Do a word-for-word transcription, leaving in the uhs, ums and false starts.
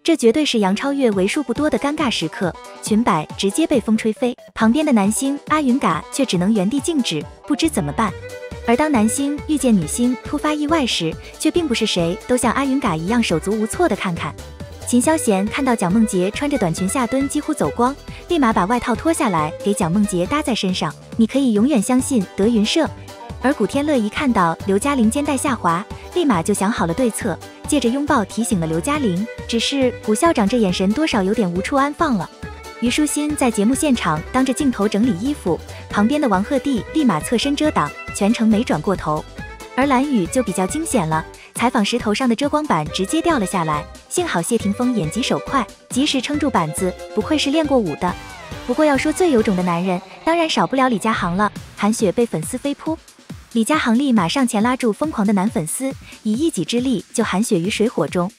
这绝对是杨超越为数不多的尴尬时刻，裙摆直接被风吹飞，旁边的男星阿云嘎却只能原地静止，不知怎么办。而当男星遇见女星突发意外时，却并不是谁都像阿云嘎一样手足无措的看看。秦霄贤看到蒋梦婕穿着短裙下蹲几乎走光，立马把外套脱下来给蒋梦婕搭在身上，你可以永远相信德云社。而古天乐一看到刘嘉玲肩带下滑，立马就想好了对策，借着拥抱提醒了刘嘉玲，只是古校长这眼神多少有点无处安放了。虞书欣在节目现场当着镜头整理衣服，旁边的王鹤棣立马侧身遮挡，全程没转过头。而蓝宇就比较惊险了，采访时头上的遮光板直接掉了下来，幸好谢霆锋眼疾手快，及时撑住板子，不愧是练过武的。不过要说最有种的男人，当然少不了李佳航了。韩雪被粉丝飞扑，李佳航立马上前拉住疯狂的男粉丝，以一己之力救韩雪于水火中，